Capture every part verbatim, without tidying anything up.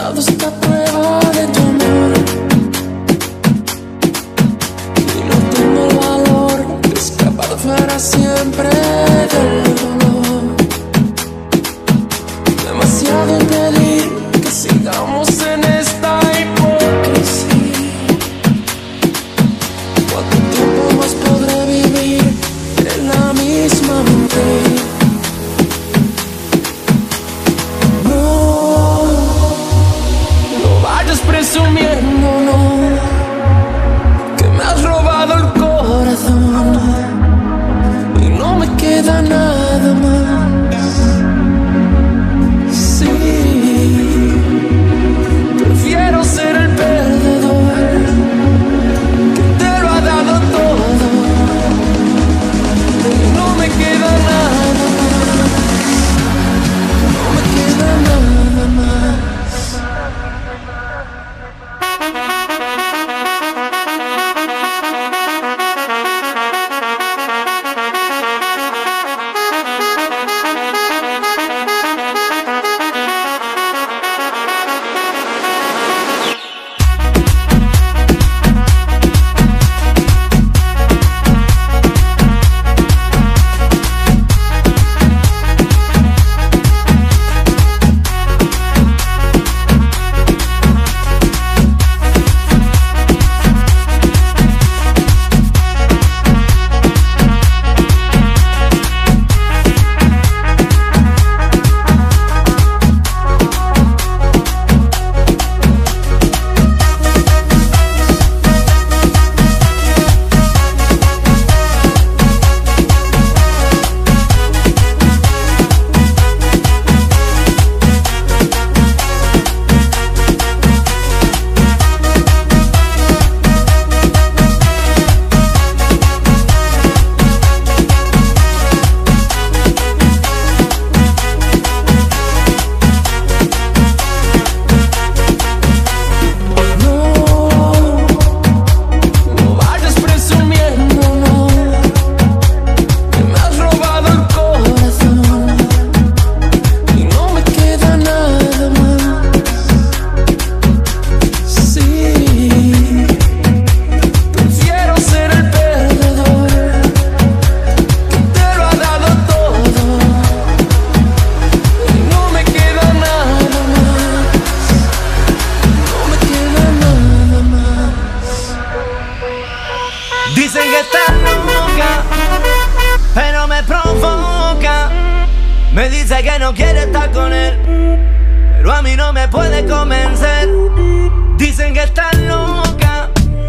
dado esta prueba de tu amor y no tengo el valor de escapar para siempre del dolor. Demasiado pedir que sigamos en esta hipocresía. ¿Cuánto tiempo más podré vivir en la misma mentira? No, no vayas presumiendo, no, que me has robado el corazón y no me queda nada más. Prefiero ser el perdedor que te lo ha dado todo y no me queda nada más. No me queda nada más. Dicen que está loca, pero me provoca. Me dice que no quiere estar con él, pero a mí no me puede convencer. Dicen que está loca,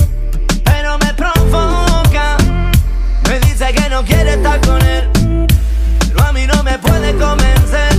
pero me provoca. Me dice que no quiere estar con él, pero a mí no me puede convencer.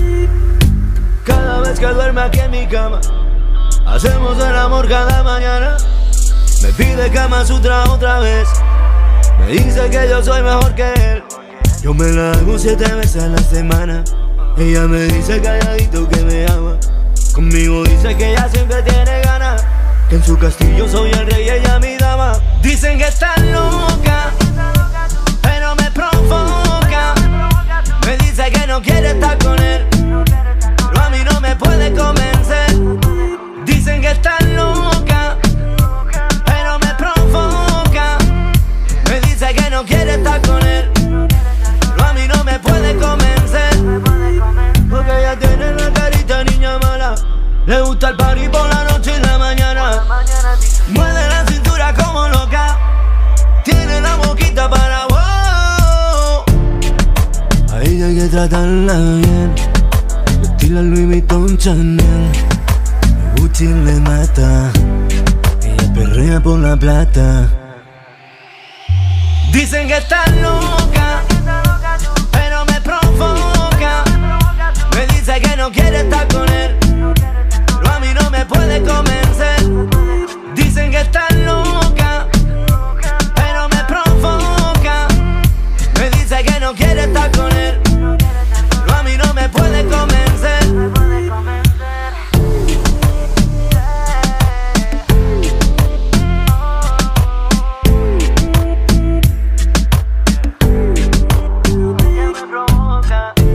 Cada vez que duerme aquí en mi cama, hacemos el amor cada mañana. Me pide Kama Sutra otra vez, me dice que yo soy mejor que él. Yo me la hago siete veces a la semana. Ella me dice calladito que me ama. Conmigo dice que ella siempre tiene ganas, que en su castillo soy el rey y ella mi dama. Dicen que está loca, pero me provoca. Me dice que no quiere estar con él, pero a mí no me puede convencer. Dicen que está loca, pero me provoca. Me dice que no quiere estar con él, pero a mí no me puede convencer. Porque ella tiene la carita niña mala, le gusta el party por la noche y la mañana. Mueve la cintura como loca, tiene la boquita para wow. A ella hay que tratarla bien, vestirla Louis Vuitton Chanel. Gucci le mata, ella perrea por la plata. Dicen que está loca, pero me provoca. Me dice que no quiere estar con él, pero a mí no me puede convencer. Dicen que está loca, pero me provoca. Me dice que no quiere estar con él, pero a mí no me puede convencer. Ella me provoca.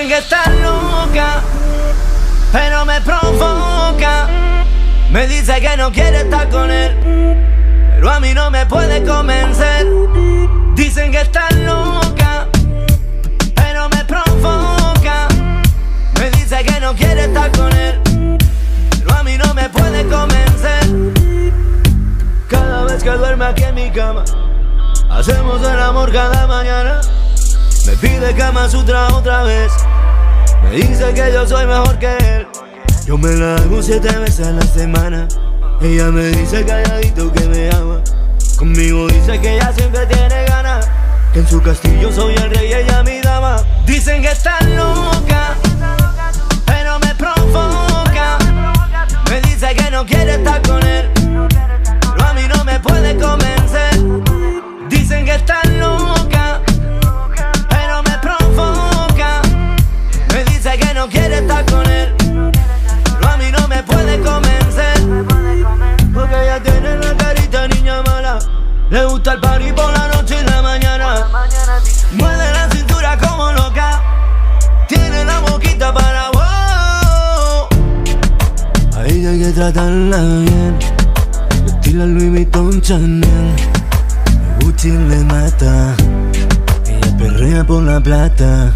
que estás loca, pero me provoca. Me dice que no quiere estar con él, pero a mí no me puede convencer. Dicen que estás loca, pero me provoca. Me dice que no quiere estar con él, pero a mí no me puede convencer. Cada vez que duerme aquí en mi cama, hacemos el amor cada mañana. Me pide Kama Sutra otra vez, me dice que yo soy mejor que él. Yo me la hago siete veces a la semana. Ella me dice calladito que me ama. Conmigo dice que ella siempre tiene ganas, que en su castillo soy el rey y ella mi dama. Dicen que estás loca, pero me provoca. Me dice que no quiere estar con él, pero a mí no me puede convencer. Dicen que estás loca, pero me provoca. Me dice que no quiere estar con él, pero a mí no me puede convencer. Porque ella tiene la carita niña mala, le gusta el party por la noche y la mañana. Mueve la cintura como loca, tiene la boquita para wow. A ella hay que tratarla bien, vestirla Louis Vuitton Chanel. Gucci le mata, ella perrea por la plata.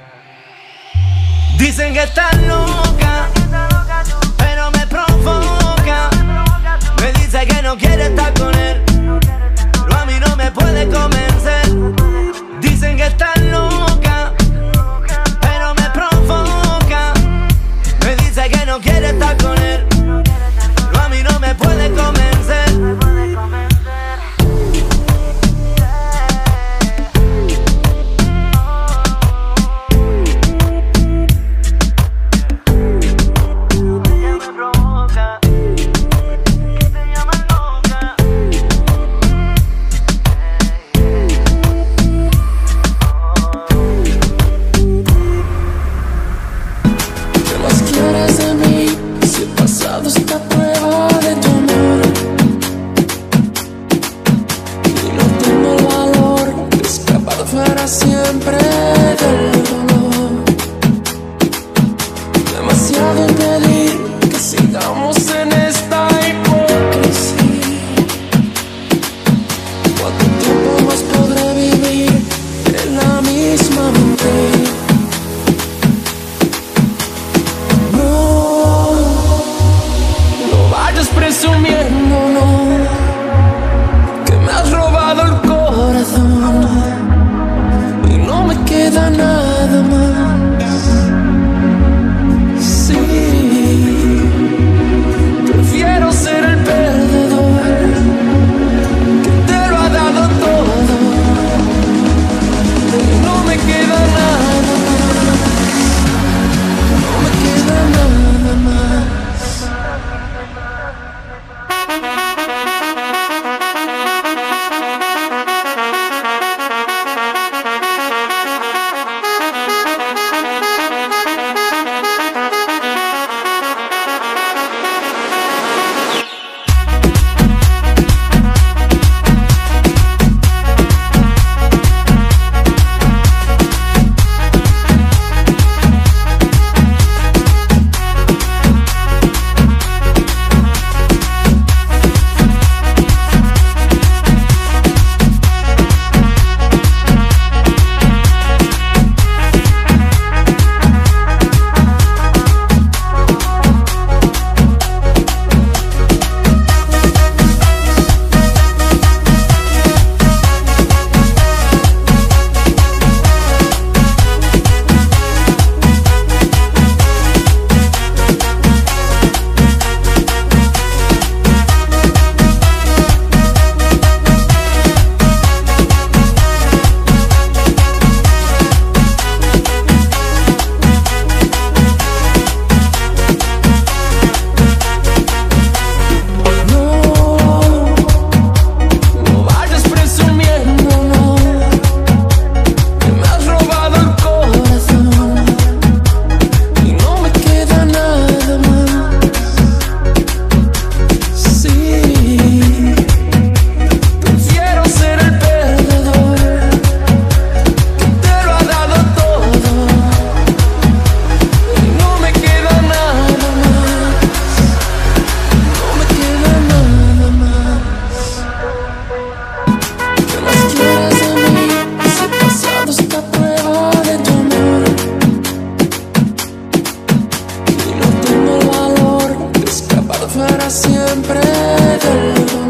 Dicen que estás loca, pero me provoca. Me dice que no quiere estar con él, pero a mí no me puede convencer. Dicen que estás loca, pero me provoca. Me dice que no quiere estar con él, pero a mí no me puede convencer. siempre de lejos.